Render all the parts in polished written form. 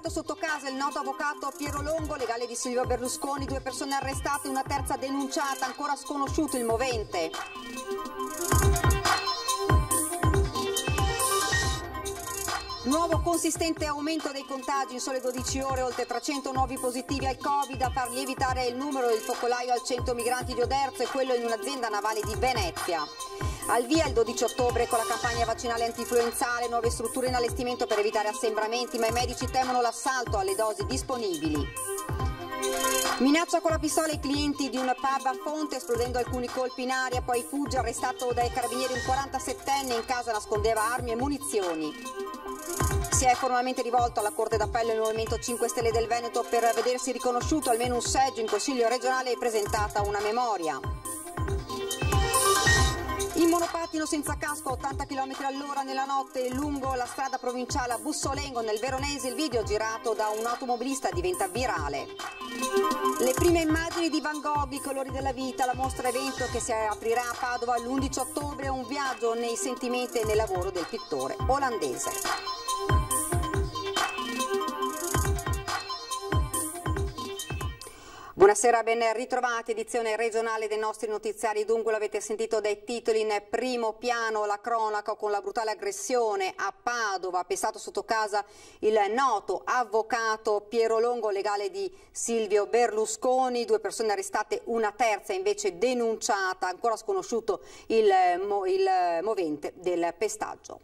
Pescato sotto casa il noto avvocato Piero Longo, legale di Silvio Berlusconi, 2 persone arrestate, una terza denunciata, ancora sconosciuto il movente. Nuovo consistente aumento dei contagi in sole 12 ore, oltre 300 nuovi positivi al Covid, a far lievitare il numero del focolaio al centro migranti di Oderzo e quello in un'azienda navale di Venezia. Al via il 12 ottobre con la campagna vaccinale antinfluenzale, nuove strutture in allestimento per evitare assembramenti, ma i medici temono l'assalto alle dosi disponibili. Minaccia con la pistola i clienti di un pub a Fonte, esplodendo alcuni colpi in aria, poi fugge, arrestato dai carabinieri un 47enne, in casa nascondeva armi e munizioni. Si è formalmente rivolto alla Corte d'Appello il Movimento 5 Stelle del Veneto per vedersi riconosciuto almeno un seggio in Consiglio regionale e presentata una memoria. In monopattino senza casco a 80 km all'ora nella notte lungo la strada provinciale a Bussolengo nel Veronese, il video girato da un automobilista diventa virale. Le prime immagini di Van Gogh, i colori della vita, la mostra evento che si aprirà a Padova l'11 ottobre, un viaggio nei sentimenti e nel lavoro del pittore olandese. Buonasera, ben ritrovati, edizione regionale dei nostri notiziari. Dunque l'avete sentito dai titoli, in primo piano la cronaca con la brutale aggressione a Padova, pestato sotto casa il noto avvocato Piero Longo, legale di Silvio Berlusconi, 2 persone arrestate, una terza invece denunciata, ancora sconosciuto il movente del pestaggio.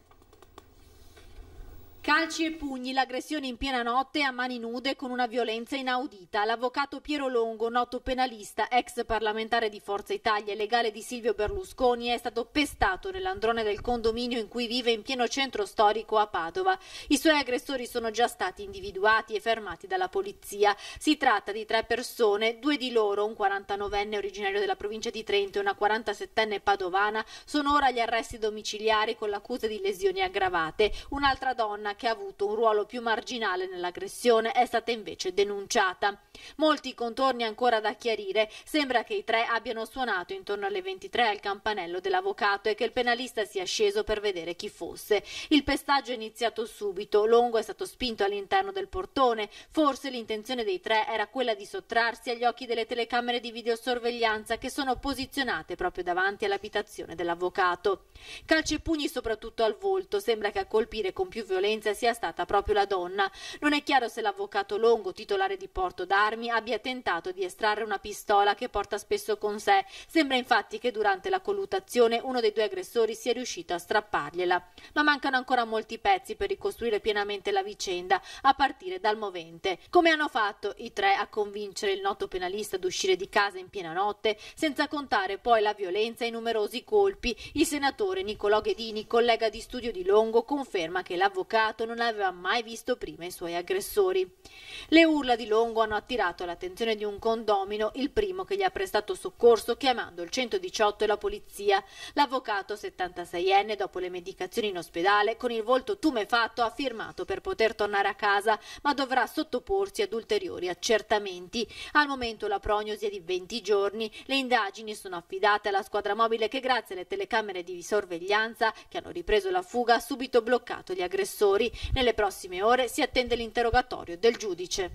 Calci e pugni, l'aggressione in piena notte a mani nude con una violenza inaudita. L'avvocato Piero Longo, noto penalista, ex parlamentare di Forza Italia e legale di Silvio Berlusconi, è stato pestato nell'androne del condominio in cui vive in pieno centro storico a Padova. I suoi aggressori sono già stati individuati e fermati dalla polizia. Si tratta di 3 persone, 2 di loro, un 49enne originario della provincia di Trento e una 47enne padovana, sono ora agli arresti domiciliari con l'accusa di lesioni aggravate. Un'altra donna che ha avuto un ruolo più marginale nell'aggressione è stata invece denunciata. Molti contorni ancora da chiarire. Sembra che i 3 abbiano suonato intorno alle 23 al campanello dell'avvocato e che il penalista sia sceso per vedere chi fosse. Il pestaggio è iniziato subito. Longo è stato spinto all'interno del portone. Forse l'intenzione dei 3 era quella di sottrarsi agli occhi delle telecamere di videosorveglianza che sono posizionate proprio davanti all'abitazione dell'avvocato. Calci e pugni soprattutto al volto. Sembra che a colpire con più violenza sia stata proprio la donna. Non è chiaro se l'avvocato Longo, titolare di porto d'armi, abbia tentato di estrarre una pistola che porta spesso con sé. Sembra infatti che durante la colluttazione uno dei 2 aggressori sia riuscito a strappargliela. Ma mancano ancora molti pezzi per ricostruire pienamente la vicenda, a partire dal movente. Come hanno fatto i 3 a convincere il noto penalista ad uscire di casa in piena notte, senza contare poi la violenza e i numerosi colpi. Il senatore Nicolò Ghedini, collega di studio di Longo, conferma che l'avvocato non aveva mai visto prima i suoi aggressori. Le urla di Longo hanno attirato l'attenzione di un condomino, il primo che gli ha prestato soccorso chiamando il 118 e la polizia. L'avvocato 76enne, dopo le medicazioni in ospedale, con il volto tumefatto, ha firmato per poter tornare a casa, ma dovrà sottoporsi ad ulteriori accertamenti. Al momento la prognosi è di 20 giorni. Le indagini sono affidate alla squadra mobile che, grazie alle telecamere di sorveglianza che hanno ripreso la fuga, ha subito bloccato gli aggressori. Nelle prossime ore si attende l'interrogatorio del giudice.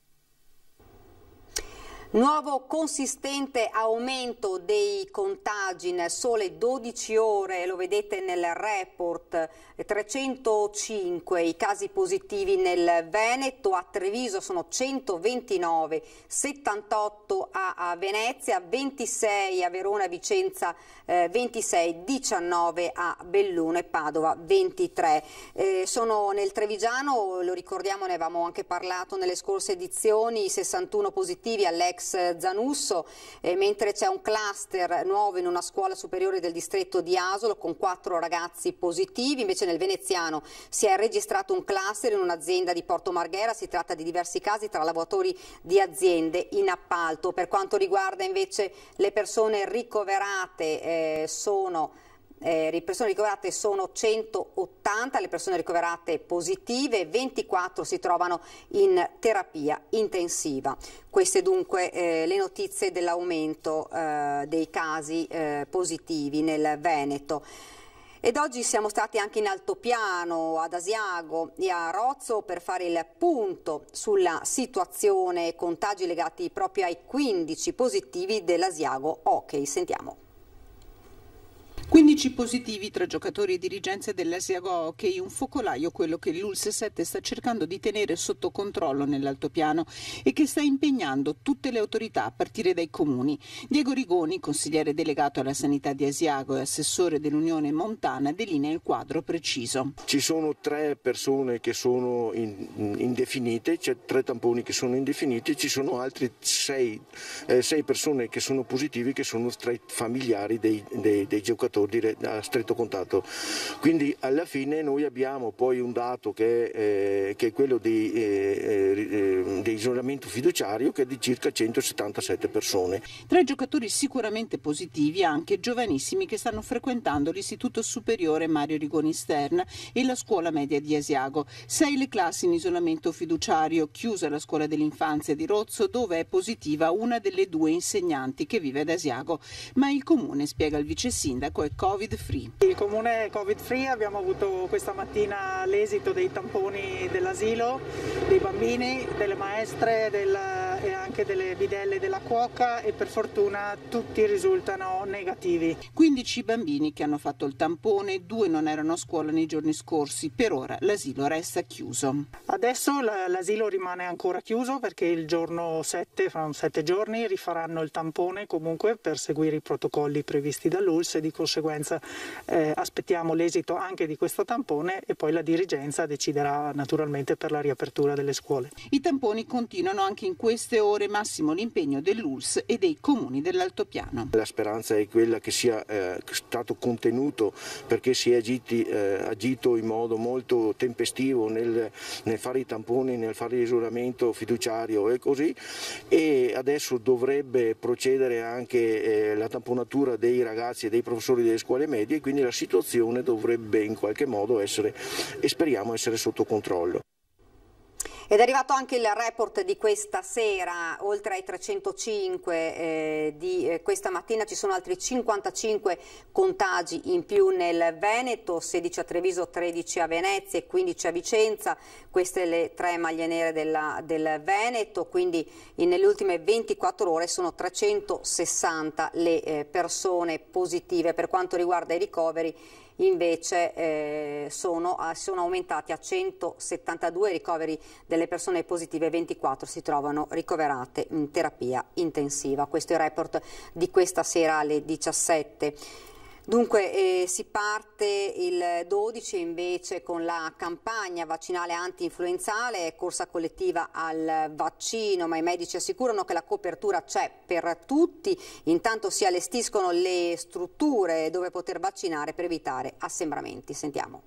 Nuovo consistente aumento dei contagi in sole 12 ore, lo vedete nel report, 305 i casi positivi nel Veneto, a Treviso sono 129, 78 a Venezia, 26 a Verona, Vicenza 26, 19 a Belluno e Padova 23. Sono nel Trevigiano, lo ricordiamo, ne avevamo anche parlato nelle scorse edizioni, 61 positivi all'ex Zanusso, mentre c'è un cluster nuovo in una scuola superiore del distretto di Asolo con 4 ragazzi positivi. Invece nel Veneziano si è registrato un cluster in un'azienda di Porto Marghera, si tratta di diversi casi tra lavoratori di aziende in appalto. Per quanto riguarda invece le persone ricoverate, le persone ricoverate sono 180, le persone ricoverate positive, 24 si trovano in terapia intensiva. Queste dunque le notizie dell'aumento dei casi positivi nel Veneto. Ed oggi siamo stati anche in altopiano, ad Asiago e a Rozzo per fare il punto sulla situazione, contagi legati proprio ai 15 positivi dell'Asiago Hockey. Sentiamo. 15 positivi tra giocatori e dirigenze dell'Asiago Hockey, un focolaio quello che l'Ulse 7 sta cercando di tenere sotto controllo nell'altopiano e che sta impegnando tutte le autorità a partire dai comuni. Diego Rigoni, consigliere delegato alla sanità di Asiago e assessore dell'Unione Montana, delinea il quadro preciso. Ci sono 3 persone che sono indefinite, c'è 3 tamponi che sono indefiniti, ci sono altri 6 persone che sono positivi, che sono tra i familiari dei giocatori a stretto contatto. Quindi alla fine noi abbiamo poi un dato che è quello di isolamento fiduciario, che è di circa 177 persone. Tra i giocatori sicuramente positivi anche giovanissimi che stanno frequentando l'Istituto Superiore Mario Rigoni Stern e la scuola media di Asiago. 6 le classi in isolamento fiduciario, chiusa la scuola dell'infanzia di Rozzo, dove è positiva una delle 2 insegnanti che vive ad Asiago. Ma il comune, spiega il vice sindaco, è Covid free. Il comune è Covid free, abbiamo avuto questa mattina l'esito dei tamponi dell'asilo, dei bambini, delle maestre e anche delle bidelle della cuoca, e per fortuna tutti risultano negativi. 15 bambini che hanno fatto il tampone, 2 non erano a scuola nei giorni scorsi, per ora l'asilo resta chiuso. Adesso l'asilo rimane ancora chiuso perché il giorno 7, fra 7 giorni, rifaranno il tampone comunque per seguire i protocolli previsti dall'ULSS, e di conseguenza aspettiamo l'esito anche di questo tampone e poi la dirigenza deciderà naturalmente per la riapertura delle scuole. I tamponi continuano anche in queste ore, massimo l'impegno dell'ULSS e dei comuni dell'altopiano. La speranza è quella che sia stato contenuto, perché si è agito in modo molto tempestivo nel fare i tamponi, nel fare l'isolamento fiduciario e così, e adesso dovrebbe procedere anche la tamponatura dei ragazzi e dei professori delle scuole medie, quindi la situazione dovrebbe in qualche modo essere, e speriamo essere, sotto controllo. Ed è arrivato anche il report di questa sera, oltre ai 305 di questa mattina ci sono altri 55 contagi in più nel Veneto, 16 a Treviso, 13 a Venezia e 15 a Vicenza, queste le 3 maglie nere del Veneto, quindi nelle ultime 24 ore sono 360 le persone positive. Per quanto riguarda i ricoveri invece sono aumentati a 172 ricoveri delle persone positive, 24 si trovano ricoverate in terapia intensiva. Questo è il report di questa sera alle 17. Dunque si parte il 12 invece con la campagna vaccinale anti-influenzale, corsa collettiva al vaccino, ma i medici assicurano che la copertura c'è per tutti, intanto si allestiscono le strutture dove poter vaccinare per evitare assembramenti. Sentiamo.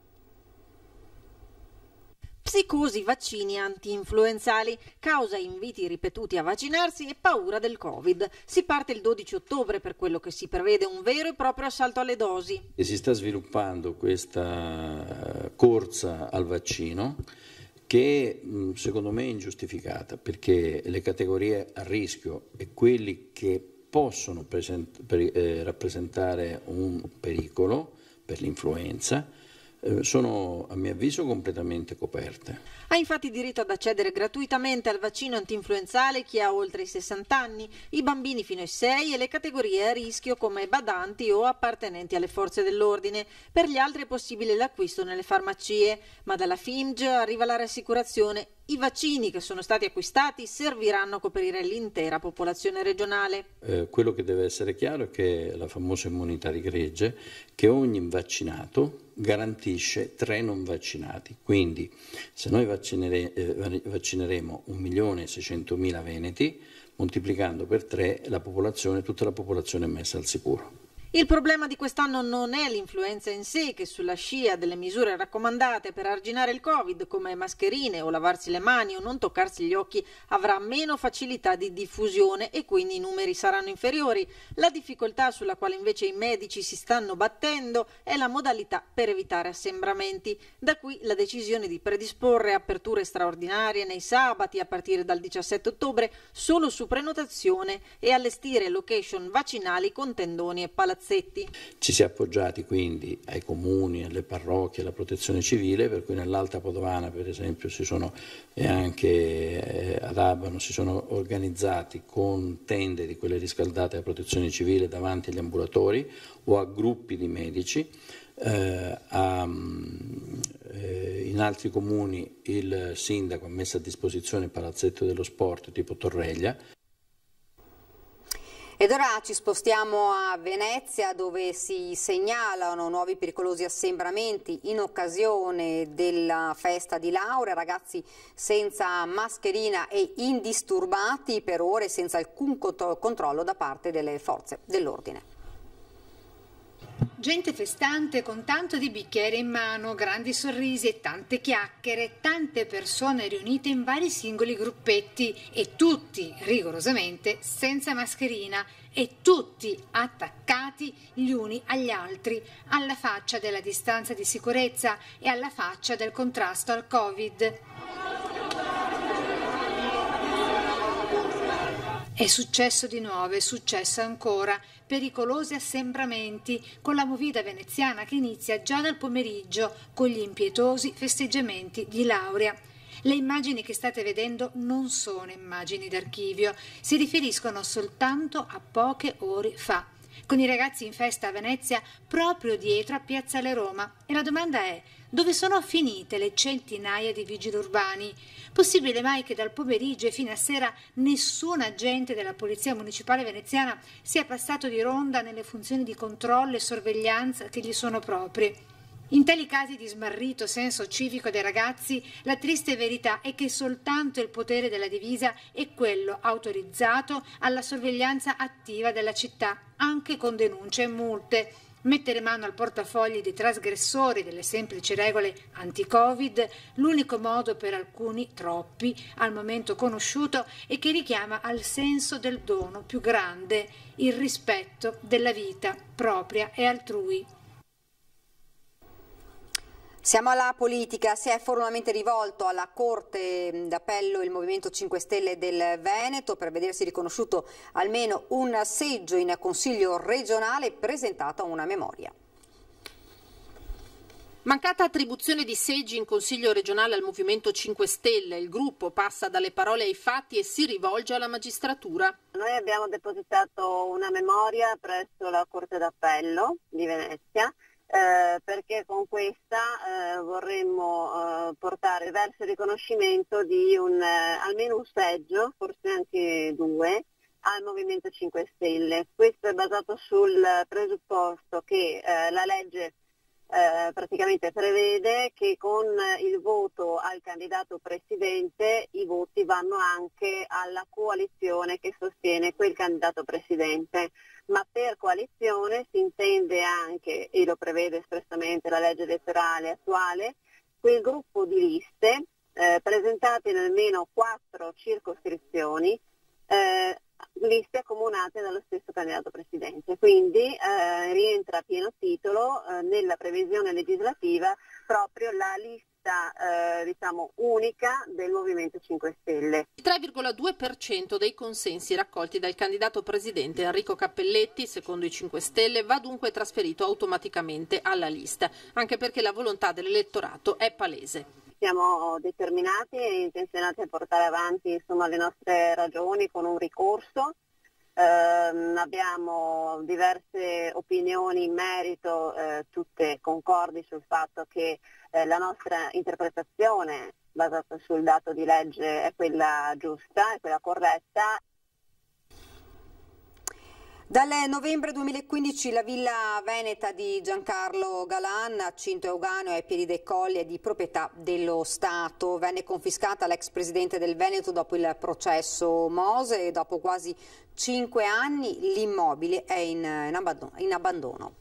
Psicosi, vaccini anti-influenzali, causa inviti ripetuti a vaccinarsi e paura del Covid. Si parte il 12 ottobre per quello che si prevede un vero e proprio assalto alle dosi. E si sta sviluppando questa corsa al vaccino che secondo me è ingiustificata, perché le categorie a rischio e quelli che possono rappresentare un pericolo per l'influenza sono a mio avviso completamente coperte. Ha infatti diritto ad accedere gratuitamente al vaccino antinfluenzale chi ha oltre i 60 anni, i bambini fino ai 6 e le categorie a rischio come badanti o appartenenti alle forze dell'ordine. Per gli altri è possibile l'acquisto nelle farmacie, ma dalla FIMG arriva la rassicurazione: i vaccini che sono stati acquistati serviranno a coprire l'intera popolazione regionale. Quello che deve essere chiaro è che la famosa immunità di gregge, che ogni vaccinato garantisce 3 non vaccinati. Quindi se noi vaccineremo 1.600.000 veneti, moltiplicando per 3 la popolazione, tutta la popolazione è messa al sicuro. Il problema di quest'anno non è l'influenza in sé, che sulla scia delle misure raccomandate per arginare il Covid, come mascherine o lavarsi le mani o non toccarsi gli occhi, avrà meno facilità di diffusione e quindi i numeri saranno inferiori. La difficoltà sulla quale invece i medici si stanno battendo è la modalità per evitare assembramenti. Da qui la decisione di predisporre aperture straordinarie nei sabati a partire dal 17 ottobre solo su prenotazione e allestire location vaccinali con tendoni e palazzine. Palazzetti. Ci si è appoggiati quindi ai comuni, alle parrocchie, alla protezione civile, per cui nell'Alta Padovana per esempio e anche ad Abano si sono organizzati con tende di quelle riscaldate a protezione civile davanti agli ambulatori o a gruppi di medici. In altri comuni il sindaco ha messo a disposizione il palazzetto dello sport tipo Torreglia. Ed ora ci spostiamo a Venezia, dove si segnalano nuovi pericolosi assembramenti in occasione della festa di laurea, ragazzi senza mascherina e indisturbati per ore senza alcun controllo da parte delle forze dell'ordine. Gente festante con tanto di bicchiere in mano, grandi sorrisi e tante chiacchiere, tante persone riunite in vari singoli gruppetti e tutti rigorosamente senza mascherina e tutti attaccati gli uni agli altri, alla faccia della distanza di sicurezza e alla faccia del contrasto al Covid. È successo di nuovo, è successo ancora, pericolosi assembramenti con la movida veneziana che inizia già dal pomeriggio con gli impietosi festeggiamenti di laurea. Le immagini che state vedendo non sono immagini d'archivio, si riferiscono soltanto a poche ore fa, con i ragazzi in festa a Venezia proprio dietro a Piazzale Roma. E la domanda è: dove sono finite le centinaia di vigili urbani? Possibile mai che dal pomeriggio e fino a sera nessun agente della Polizia Municipale veneziana sia passato di ronda nelle funzioni di controllo e sorveglianza che gli sono proprie? In tali casi di smarrito senso civico dei ragazzi, la triste verità è che soltanto il potere della divisa è quello autorizzato alla sorveglianza attiva della città, anche con denunce e multe. Mettere mano al portafogli dei trasgressori delle semplici regole anti-Covid, l'unico modo per alcuni, troppi, al momento conosciuto, e che richiama al senso del dono più grande, il rispetto della vita propria e altrui. Siamo alla politica. Si è formalmente rivolto alla Corte d'Appello il Movimento 5 Stelle del Veneto per vedersi riconosciuto almeno un seggio in Consiglio regionale e presentata una memoria. Mancata attribuzione di seggi in Consiglio regionale al Movimento 5 Stelle, il gruppo passa dalle parole ai fatti e si rivolge alla magistratura. Noi abbiamo depositato una memoria presso la Corte d'Appello di Venezia perché con questa vorremmo portare verso il riconoscimento di almeno un seggio, forse anche due, al Movimento 5 Stelle. Questo è basato sul presupposto che la legge praticamente prevede che con il voto al candidato presidente i voti vanno anche alla coalizione che sostiene quel candidato presidente, ma per coalizione si intende anche, e lo prevede espressamente la legge elettorale attuale, quel gruppo di liste presentate in almeno 4 circoscrizioni, liste accomunate dallo stesso candidato presidente, quindi rientra a pieno titolo nella previsione legislativa proprio la lista unica del Movimento 5 Stelle. Il 3,2% dei consensi raccolti dal candidato presidente Enrico Cappelletti, secondo i 5 Stelle, va dunque trasferito automaticamente alla lista, anche perché la volontà dell'elettorato è palese. Siamo determinati e intenzionati a portare avanti le nostre ragioni con un ricorso. Abbiamo diverse opinioni in merito, tutte concordi sul fatto che la nostra interpretazione basata sul dato di legge è quella giusta, è quella corretta. Dal novembre 2015 la villa veneta di Giancarlo Galan a Cinto Euganeo ai piedi dei Colli è di proprietà dello Stato. Venne confiscata all'ex presidente del Veneto dopo il processo Mose e dopo quasi 5 anni l'immobile è in abbandono.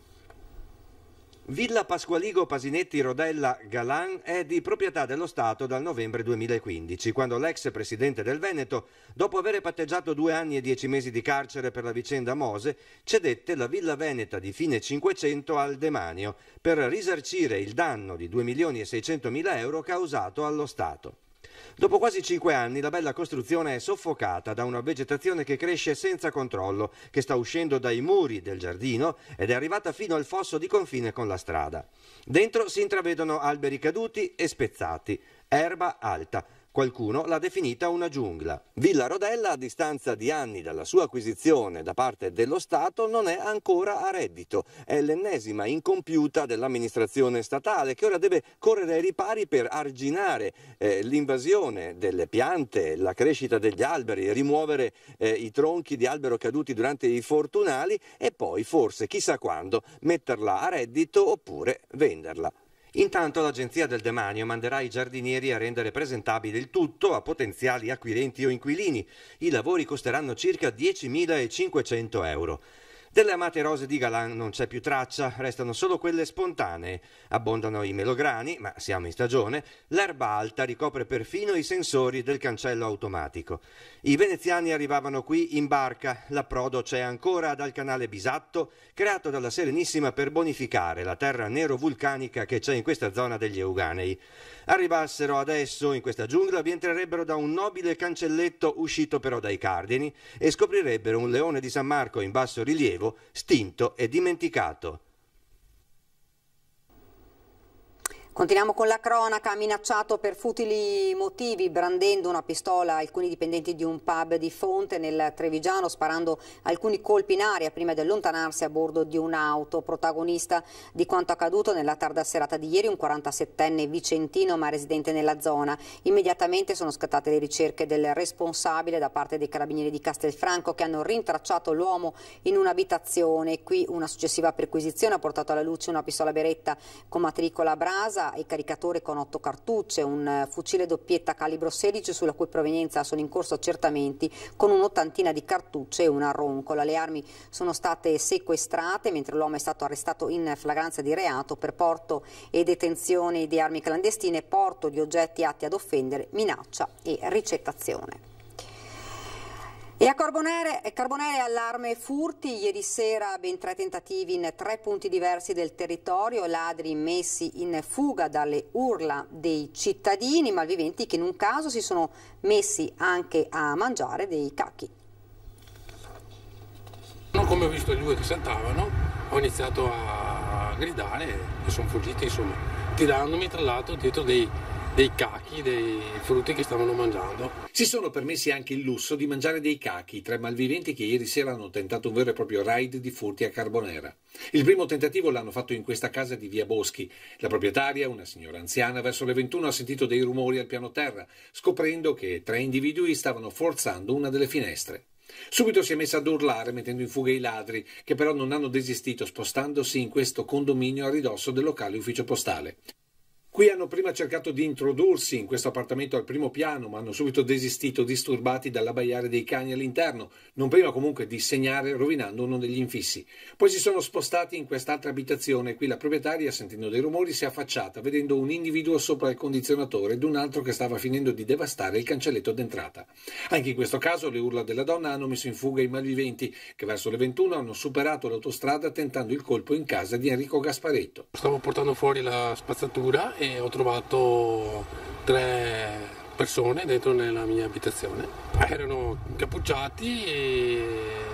Villa Pasqualigo Pasinetti Rodella Galan è di proprietà dello Stato dal novembre 2015, quando l'ex presidente del Veneto, dopo aver patteggiato 2 anni e 10 mesi di carcere per la vicenda Mose, cedette la villa veneta di fine Cinquecento al demanio per risarcire il danno di 2.600.000 euro causato allo Stato. Dopo quasi 5 anni la bella costruzione è soffocata da una vegetazione che cresce senza controllo, che sta uscendo dai muri del giardino ed è arrivata fino al fosso di confine con la strada. Dentro si intravedono alberi caduti e spezzati, erba alta. Qualcuno l'ha definita una giungla. Villa Rodella, a distanza di anni dalla sua acquisizione da parte dello Stato, non è ancora a reddito. È l'ennesima incompiuta dell'amministrazione statale che ora deve correre ai ripari per arginare l'invasione delle piante, la crescita degli alberi, rimuovere i tronchi di albero caduti durante i fortunali e poi, forse, chissà quando, metterla a reddito oppure venderla. Intanto l'Agenzia del Demanio manderà i giardinieri a rendere presentabile il tutto a potenziali acquirenti o inquilini. I lavori costeranno circa 10.500 euro. Delle amate rose di Galan non c'è più traccia, restano solo quelle spontanee. Abbondano i melograni, ma siamo in stagione, l'erba alta ricopre perfino i sensori del cancello automatico. I veneziani arrivavano qui in barca, l'approdo c'è ancora dal canale Bisatto, creato dalla Serenissima per bonificare la terra nero-vulcanica che c'è in questa zona degli Euganei. Arrivassero adesso in questa giungla, vi entrerebbero da un nobile cancelletto uscito però dai cardini e scoprirebbero un leone di San Marco in basso rilievo, stinto e dimenticato. Continuiamo con la cronaca. Ha minacciato per futili motivi, brandendo una pistola, alcuni dipendenti di un pub di Fonte nel Trevigiano, sparando alcuni colpi in aria prima di allontanarsi a bordo di un'auto. Protagonista di quanto accaduto nella tarda serata di ieri, un 47enne vicentino ma residente nella zona. Immediatamente sono scattate le ricerche del responsabile da parte dei carabinieri di Castelfranco, che hanno rintracciato l'uomo in un'abitazione. Qui una successiva perquisizione ha portato alla luce una pistola Beretta con matricola a brasa e caricatore con 8 cartucce, un fucile doppietta calibro 16 sulla cui provenienza sono in corso accertamenti, con un'ottantina di cartucce e una roncola. Le armi sono state sequestrate mentre l'uomo è stato arrestato in flagranza di reato per porto e detenzione di armi clandestine, porto di oggetti atti ad offendere, minaccia e ricettazione. E a Carbonere allarme furti, ieri sera ben 3 tentativi in 3 punti diversi del territorio, ladri messi in fuga dalle urla dei cittadini, malviventi che in un caso si sono messi anche a mangiare dei cacchi. Come ho visto i due che saltavano, ho iniziato a gridare e sono fuggiti, insomma, tirandomi tra l'altro dietro dei cacchi, dei frutti che stavano mangiando. Si sono permessi anche il lusso di mangiare dei cacchi, 3 malviventi che ieri sera hanno tentato un vero e proprio raid di furti a Carbonera. Il primo tentativo l'hanno fatto in questa casa di via Boschi. La proprietaria, una signora anziana, verso le 21 ha sentito dei rumori al piano terra, scoprendo che 3 individui stavano forzando una delle finestre. Subito si è messa ad urlare mettendo in fuga i ladri, che però non hanno desistito, spostandosi in questo condominio a ridosso del locale ufficio postale. Qui hanno prima cercato di introdursi in questo appartamento al primo piano, ma hanno subito desistito, disturbati dall'abbaiare dei cani all'interno, non prima comunque di segnare rovinando uno degli infissi. Poi si sono spostati in quest'altra abitazione. Qui la proprietaria, sentendo dei rumori, si è affacciata, vedendo un individuo sopra il condizionatore ed un altro che stava finendo di devastare il cancelletto d'entrata. Anche in questo caso le urla della donna hanno messo in fuga i malviventi, che verso le 21 hanno superato l'autostrada tentando il colpo in casa di Enrico Gasparetto. Stavo portando fuori la spazzatura e ho trovato 3 persone dentro nella mia abitazione. Erano incappucciati e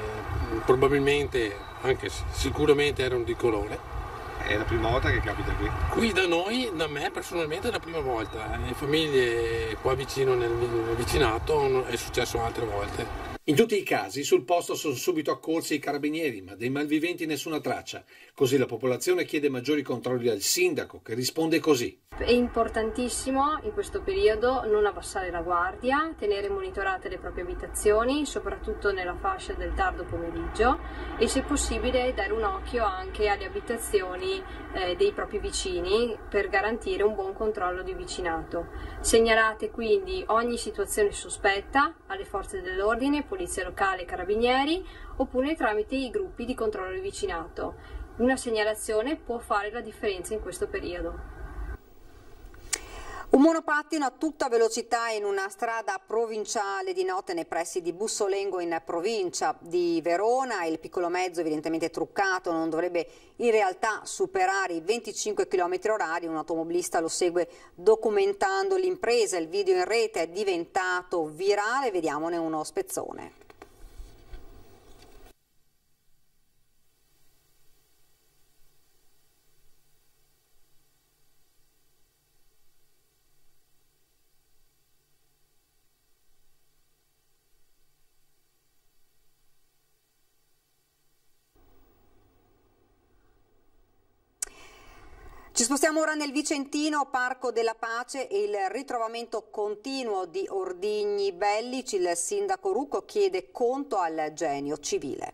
probabilmente, anche sicuramente erano di colore. È la prima volta che capita qui? Qui da noi, da me personalmente è la prima volta. Le famiglie qua vicino nel vicinato è successo altre volte. In tutti i casi sul posto sono subito accorsi i carabinieri, ma dei malviventi nessuna traccia. Così la popolazione chiede maggiori controlli al sindaco, che risponde così. È importantissimo in questo periodo non abbassare la guardia, tenere monitorate le proprie abitazioni, soprattutto nella fascia del tardo pomeriggio, e se possibile dare un occhio anche alle abitazioni dei propri vicini per garantire un buon controllo di vicinato. Segnalate quindi ogni situazione sospetta alle forze dell'ordine, polizia locale e carabinieri, oppure tramite i gruppi di controllo di vicinato. Una segnalazione può fare la differenza in questo periodo. Un monopattino a tutta velocità in una strada provinciale di notte nei pressi di Bussolengo in provincia di Verona. Il piccolo mezzo, evidentemente truccato, non dovrebbe in realtà superare i 25 km/h. Un automobilista lo segue documentando l'impresa. Il video in rete è diventato virale, vediamone uno spezzone. Ci spostiamo ora nel Vicentino, Parco della Pace e il ritrovamento continuo di ordigni bellici. Il sindaco Rucco chiede conto al Genio civile.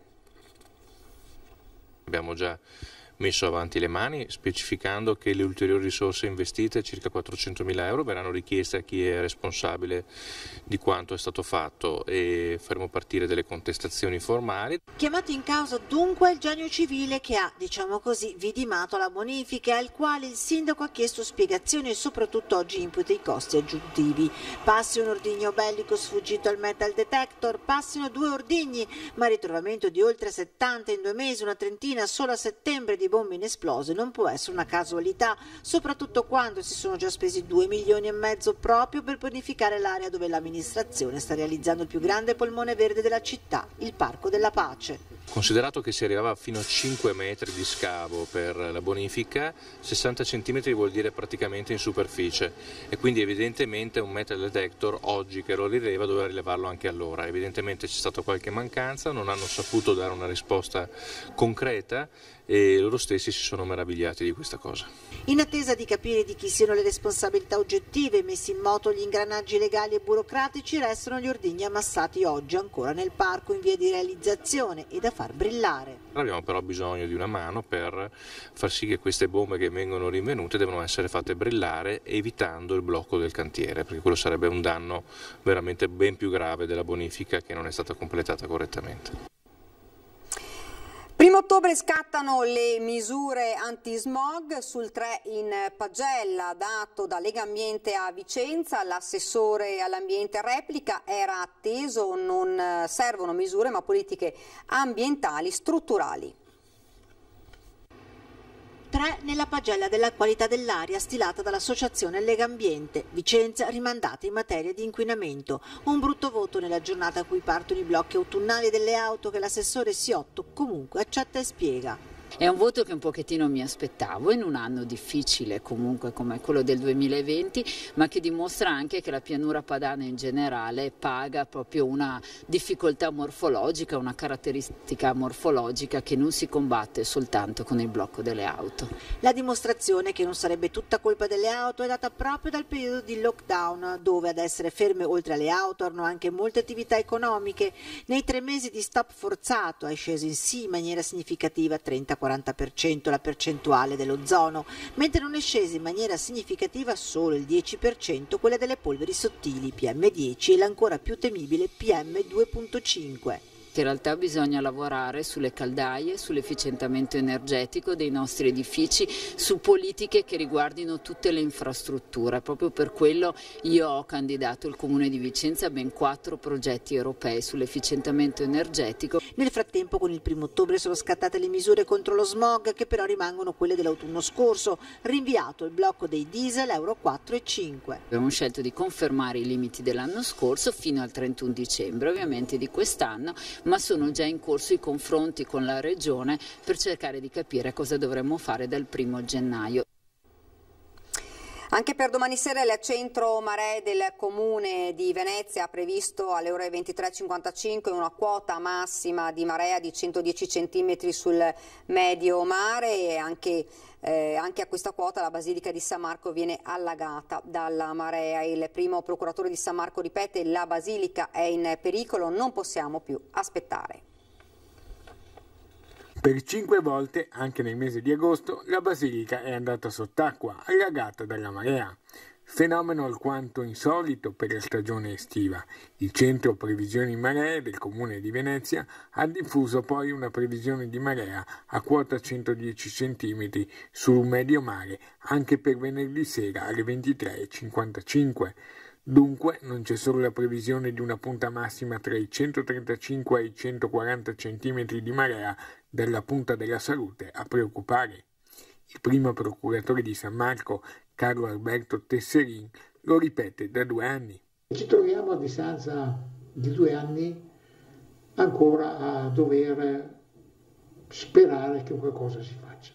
Abbiamo già messo avanti le mani specificando che le ulteriori risorse investite, circa 400.000 euro, verranno richieste a chi è responsabile di quanto è stato fatto e faremo partire delle contestazioni formali. Chiamato in causa dunque il Genio civile che ha, diciamo così, vidimato la bonifica, al quale il sindaco ha chiesto spiegazioni e soprattutto oggi imputa i costi aggiuntivi. Passi un ordigno bellico sfuggito al metal detector, passino 2 ordigni, ma il ritrovamento di oltre 70 in 2 mesi, una trentina solo a settembre di bombe inesplose non può essere una casualità, soprattutto quando si sono già spesi 2,5 milioni proprio per bonificare l'area dove l'amministrazione sta realizzando il più grande polmone verde della città, il Parco della Pace. Considerato che si arrivava fino a 5 metri di scavo per la bonifica, 60 centimetri vuol dire praticamente in superficie e quindi evidentemente un metal detector oggi che lo rileva doveva rilevarlo anche allora. Evidentemente c'è stata qualche mancanza, non hanno saputo dare una risposta concreta e loro stessi si sono meravigliati di questa cosa. In attesa di capire di chi siano le responsabilità oggettive, messi in moto gli ingranaggi legali e burocratici, restano gli ordigni ammassati oggi ancora nel parco in via di realizzazione e da far brillare. Abbiamo però bisogno di una mano per far sì che queste bombe che vengono rinvenute devono essere fatte brillare evitando il blocco del cantiere, perché quello sarebbe un danno veramente ben più grave della bonifica che non è stata completata correttamente. 1° ottobre scattano le misure antismog sul 3 in pagella, dato da Legambiente a Vicenza. L'assessore all'ambiente replica: era atteso, non servono misure ma politiche ambientali strutturali. 3 nella pagella della qualità dell'aria stilata dall'associazione Legambiente. Vicenza rimandata in materia di inquinamento. Un brutto voto nella giornata a cui partono i blocchi autunnali delle auto che l'assessore Siotto comunque accetta e spiega. È un voto che un pochettino mi aspettavo in un anno difficile comunque come quello del 2020, ma che dimostra anche che la pianura padana in generale paga proprio una difficoltà morfologica, una caratteristica morfologica che non si combatte soltanto con il blocco delle auto. La dimostrazione che non sarebbe tutta colpa delle auto è data proprio dal periodo di lockdown, dove ad essere ferme oltre alle auto erano anche molte attività economiche. Nei 3 mesi di stop forzato è sceso in sì in maniera significativa 30-40% la percentuale dell'ozono, mentre non è scesa in maniera significativa solo il 10% quella delle polveri sottili PM10 e l'ancora più temibile PM2.5. In realtà bisogna lavorare sulle caldaie, sull'efficientamento energetico dei nostri edifici, su politiche che riguardino tutte le infrastrutture. Proprio per quello io ho candidato il Comune di Vicenza a ben 4 progetti europei sull'efficientamento energetico. Nel frattempo con il 1° ottobre sono scattate le misure contro lo smog, che però rimangono quelle dell'autunno scorso, rinviato il blocco dei diesel Euro 4 e 5. Abbiamo scelto di confermare i limiti dell'anno scorso fino al 31 dicembre ovviamente di quest'anno, ma sono già in corso i confronti con la Regione per cercare di capire cosa dovremmo fare dal 1° gennaio. Anche per domani sera il centro maree del Comune di Venezia ha previsto alle ore 23:55 una quota massima di marea di 110 cm sul medio mare e anche a questa quota la Basilica di San Marco viene allagata dalla marea. Il primo procuratore di San Marco ripete: la Basilica è in pericolo, non possiamo più aspettare. Per 5 volte, anche nel mese di agosto, la Basilica è andata sott'acqua, allagata dalla marea. fenomeno alquanto insolito per la stagione estiva. Il centro previsioni maree del Comune di Venezia ha diffuso poi una previsione di marea a quota 110 cm sul medio mare anche per venerdì sera alle 23:55. Dunque non c'è solo la previsione di una punta massima tra i 135 e i 140 cm di marea della Punta della Salute a preoccupare. Il primo procuratore di San Marco, Carlo Alberto Tesserin, lo ripete da 2 anni. Ci troviamo a distanza di 2 anni ancora a dover sperare che qualcosa si faccia.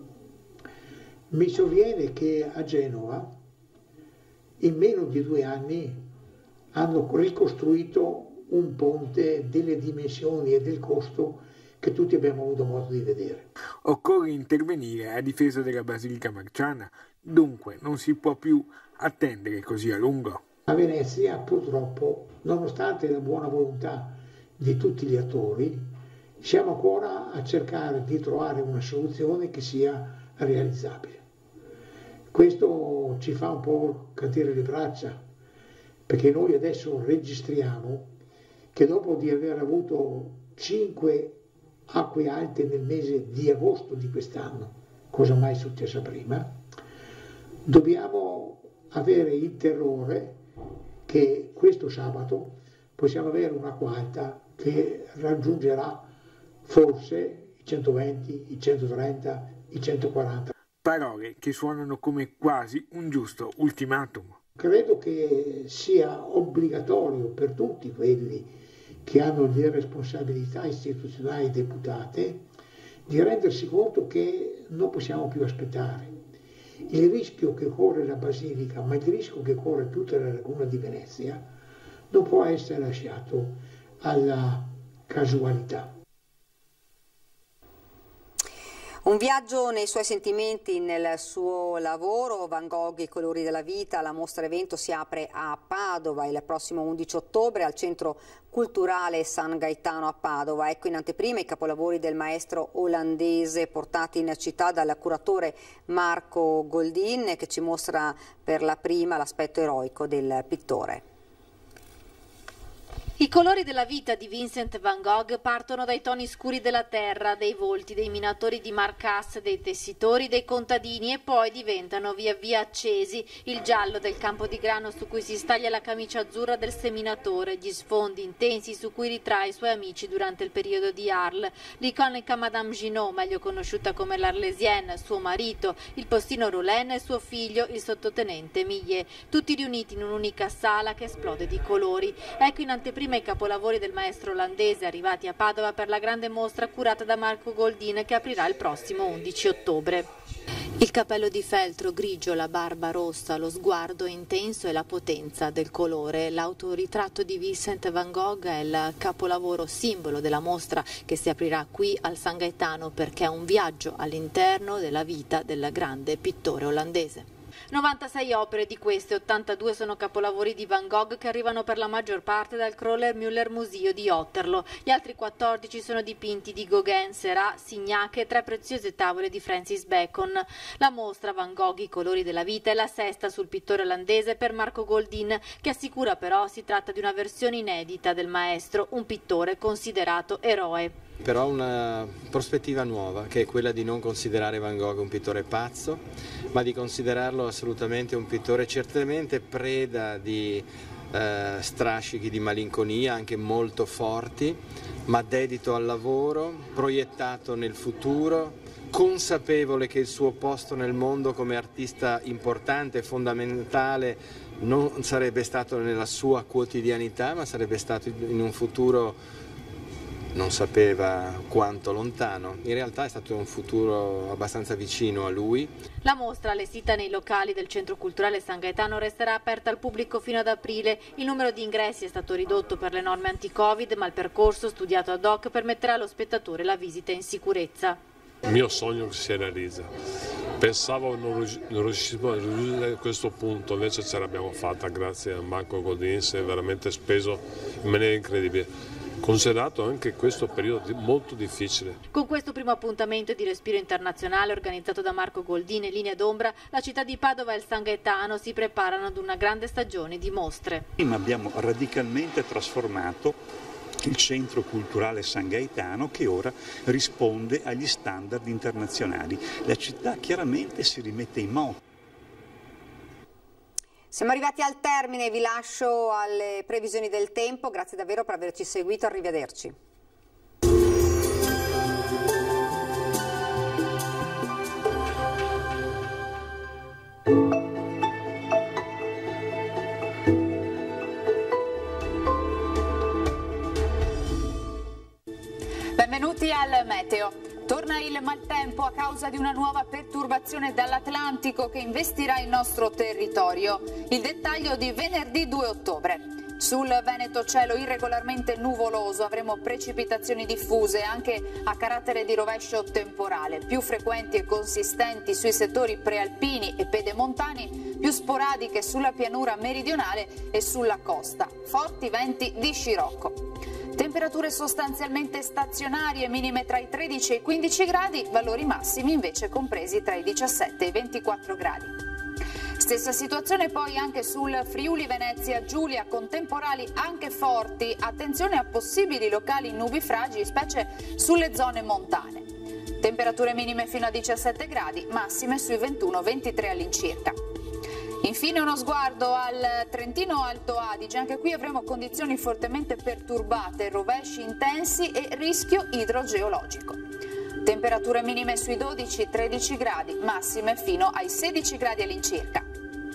Mi sovviene che a Genova in meno di 2 anni hanno ricostruito un ponte delle dimensioni e del costo che tutti abbiamo avuto modo di vedere. Occorre intervenire a difesa della Basilica Marciana, dunque non si può più attendere così a lungo. A Venezia purtroppo, nonostante la buona volontà di tutti gli attori, siamo ancora a cercare di trovare una soluzione che sia realizzabile. Questo ci fa un po' cadere le braccia, perché noi adesso registriamo che dopo di aver avuto 5 acque alte nel mese di agosto di quest'anno, cosa mai successa prima, dobbiamo avere il terrore che questo sabato possiamo avere un'acqua alta che raggiungerà forse i 120, i 130, i 140. Parole che suonano come quasi un giusto ultimatum. Credo che sia obbligatorio per tutti quelli che hanno le responsabilità istituzionali deputate di rendersi conto che non possiamo più aspettare. Il rischio che corre la Basilica, ma il rischio che corre tutta la laguna di Venezia, non può essere lasciato alla casualità. Un viaggio nei suoi sentimenti, nel suo lavoro. Van Gogh, I colori della vita. La mostra evento si apre a Padova il prossimo 11 ottobre al Centro Culturale San Gaetano a Padova. Ecco in anteprima i capolavori del maestro olandese portati in città dal curatore Marco Goldin, che ci mostra per la prima l'aspetto eroico del pittore. I colori della vita di Vincent van Gogh partono dai toni scuri della terra, dei volti dei minatori di Marcasse, dei tessitori, dei contadini e poi diventano via via accesi il giallo del campo di grano su cui si staglia la camicia azzurra del seminatore, gli sfondi intensi su cui ritrae i suoi amici durante il periodo di Arles, l'iconica Madame Ginot, meglio conosciuta come l'Arlesienne, suo marito, il postino Rollin e suo figlio, il sottotenente Millet, tutti riuniti in un'unica sala che esplode di colori. Ecco in anteprima i capolavori del maestro olandese arrivati a Padova per la grande mostra curata da Marco Goldin che aprirà il prossimo 11 ottobre. Il cappello di feltro grigio, la barba rossa, lo sguardo intenso e la potenza del colore. L'autoritratto di Vincent van Gogh è il capolavoro simbolo della mostra che si aprirà qui al San Gaetano perché è un viaggio all'interno della vita del grande pittore olandese. 96 opere, di queste 82 sono capolavori di Van Gogh che arrivano per la maggior parte dal Kröller-Müller Museo di Otterlo. Gli altri 14 sono dipinti di Gauguin, Seurat, Signac e 3 preziose tavole di Francis Bacon. La mostra Van Gogh, I colori della vita è la sesta sul pittore olandese per Marco Goldin, che assicura però si tratta di una versione inedita del maestro, un pittore considerato eroe. Però una prospettiva nuova, che è quella di non considerare Van Gogh un pittore pazzo, ma di considerarlo assolutamente un pittore certamente preda di strascichi di malinconia, anche molto forti, ma dedito al lavoro, proiettato nel futuro, consapevole che il suo posto nel mondo come artista importante e fondamentale non sarebbe stato nella sua quotidianità, ma sarebbe stato in un futuro non sapeva quanto lontano. In realtà è stato un futuro abbastanza vicino a lui. La mostra, allestita nei locali del Centro Culturale San Gaetano, resterà aperta al pubblico fino ad aprile. Il numero di ingressi è stato ridotto per le norme anti-Covid, ma il percorso studiato ad hoc permetterà allo spettatore la visita in sicurezza. Il mio sogno si realizza. Pensavo non riuscissimo a raggiungere questo punto, invece ce l'abbiamo fatta grazie a Marco Goldin, si è veramente speso in maniera incredibile. considerato anche questo periodo molto difficile. Con questo primo appuntamento di respiro internazionale organizzato da Marco Goldini e Linea d'Ombra, la città di Padova e il San Gaetano si preparano ad una grande stagione di mostre. Prima abbiamo radicalmente trasformato il centro culturale San Gaetano, che ora risponde agli standard internazionali. La città chiaramente si rimette in moto. Siamo arrivati al termine, vi lascio alle previsioni del tempo, grazie davvero per averci seguito, arrivederci. Benvenuti al Meteo. Torna il maltempo a causa di una nuova perturbazione dall'Atlantico che investirà il nostro territorio. Il dettaglio di venerdì 2 ottobre. Sul Veneto cielo irregolarmente nuvoloso, avremo precipitazioni diffuse anche a carattere di rovescio temporale, più frequenti e consistenti sui settori prealpini e pedemontani, più sporadiche sulla pianura meridionale e sulla costa. Forti venti di scirocco. Temperature sostanzialmente stazionarie, minime tra i 13 e i 15 gradi, valori massimi invece compresi tra i 17 e i 24 gradi. Stessa situazione poi anche sul Friuli Venezia Giulia, con temporali anche forti, attenzione a possibili locali nubifragi, specie sulle zone montane. Temperature minime fino a 17 gradi, massime sui 21-23 all'incirca. Infine uno sguardo al Trentino Alto Adige, anche qui avremo condizioni fortemente perturbate, rovesci intensi e rischio idrogeologico. Temperature minime sui 12-13 gradi, massime fino ai 16 gradi all'incirca.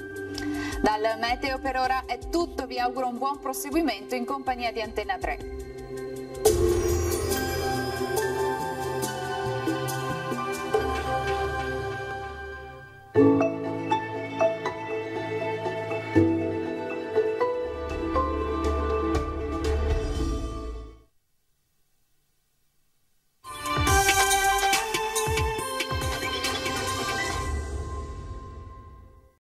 Dal meteo per ora è tutto, vi auguro un buon proseguimento in compagnia di Antenna 3.